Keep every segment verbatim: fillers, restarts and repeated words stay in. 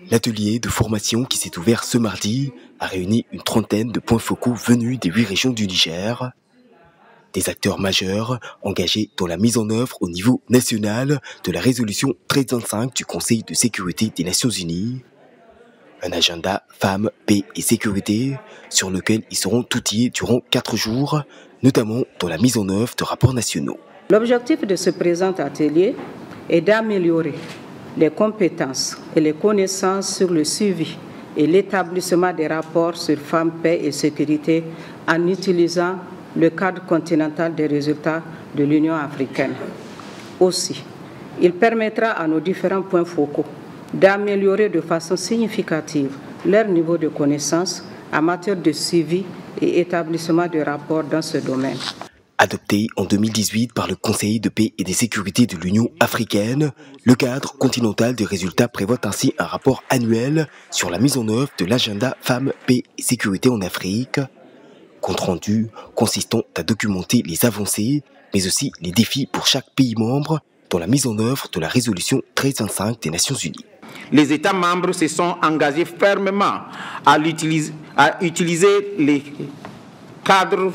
L'atelier de formation qui s'est ouvert ce mardi a réuni une trentaine de points focaux venus des huit régions du Niger. Des acteurs majeurs engagés dans la mise en œuvre au niveau national de la résolution treize vingt-cinq du Conseil de sécurité des Nations Unies. Un agenda femmes, paix et sécurité sur lequel ils seront outillés durant quatre jours, notamment dans la mise en œuvre de rapports nationaux. L'objectif de ce présent atelier est d'améliorer les compétences et les connaissances sur le suivi et l'établissement des rapports sur femmes, paix et sécurité en utilisant le cadre continental des résultats de l'Union africaine. Aussi, il permettra à nos différents points focaux d'améliorer de façon significative leur niveau de connaissance en matière de suivi et établissement de rapports dans ce domaine. Adopté en deux mille dix-huit par le Conseil de paix et de sécurité de l'Union africaine, le cadre continental des résultats prévoit ainsi un rapport annuel sur la mise en œuvre de l'agenda Femmes, paix et sécurité en Afrique. Compte rendu consistant à documenter les avancées, mais aussi les défis pour chaque pays membre dans la mise en œuvre de la résolution treize vingt-cinq des Nations Unies. Les États membres se sont engagés fermement à utiliser, à utiliser les cadres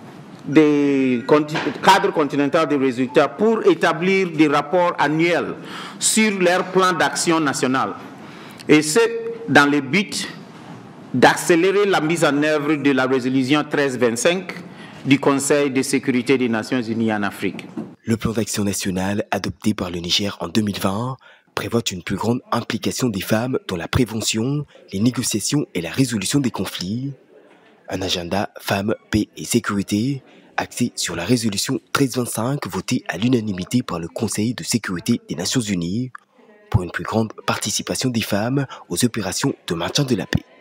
des cadres continentaux des résultats pour établir des rapports annuels sur leur plan d'action national. Et c'est dans le but d'accélérer la mise en œuvre de la résolution treize vingt-cinq du Conseil de sécurité des Nations Unies en Afrique. Le plan d'action national adopté par le Niger en deux mille vingt prévoit une plus grande implication des femmes dans la prévention, les négociations et la résolution des conflits. Un agenda Femmes, paix et sécurité axé sur la résolution treize vingt-cinq votée à l'unanimité par le Conseil de sécurité des Nations Unies pour une plus grande participation des femmes aux opérations de maintien de la paix.